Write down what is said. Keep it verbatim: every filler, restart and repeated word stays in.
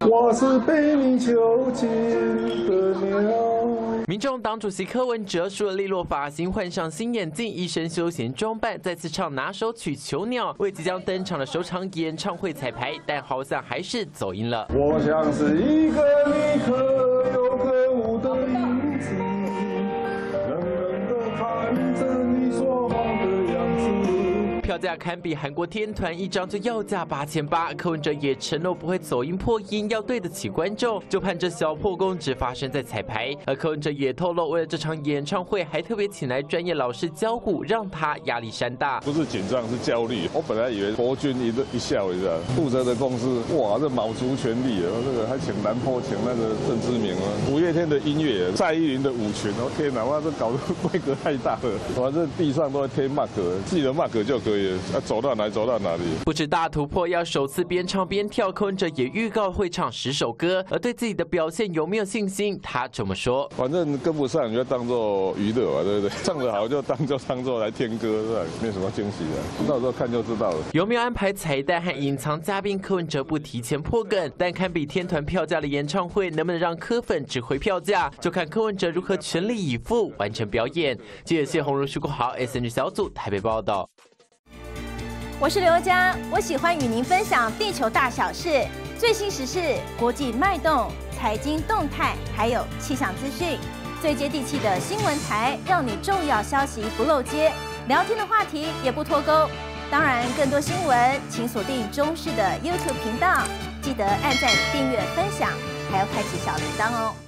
我是被你囚禁的鸟。 民众党主席柯文哲梳了利落发型，换上新眼镜，一身休闲装扮，再次唱拿手曲《囚鸟》，为即将登场的首场演唱会彩排，但好像还是走音了。 我像是一个你可有可无的影子，冷冷的看着你说谎的样子。 票价堪比韩国天团，一张就要价八千八。柯文哲也承诺不会走音破音，要对得起观众，就盼这小破功只发生在彩排。而柯文哲也透露，为了这场演唱会，还特别请来专业老师教鼓，让他压力山大。 不是紧张，是焦虑。我本来以为国军一一笑一下，负责的公司，哇，这卯足全力了，这个还请南坡，请那个郑之明啊，五月天的音乐，蔡依林的舞群，我天哪，哇，这搞得规格太大了，反正地上都会贴 mark， 记得 mark 就可以。 要走到哪走到哪里， 不止大突破，要首次边唱边跳，柯文哲也预告会唱十首歌。而对自己的表现有没有信心，他怎么说？ 反正跟不上，你就当做娱乐吧，对不对？唱得好就当就当做来听歌，是吧？没什么惊喜的，到时候看就知道了。 有没有安排彩蛋和隐藏嘉宾？柯文哲不提前破梗，但堪比天团票价的演唱会，能不能让柯粉只回票价，就看柯文哲如何全力以赴完成表演。记者谢宏如、徐国豪 ，S N G 小组台北报道。 我是刘佳，我喜欢与您分享地球大小事、最新时事、国际脉动、财经动态，还有气象资讯，最接地气的新闻台，让你重要消息不漏接，聊天的话题也不脱钩。当然，更多新闻请锁定中视的 YouTube 频道，记得按赞、订阅、分享，还要开启小铃铛哦。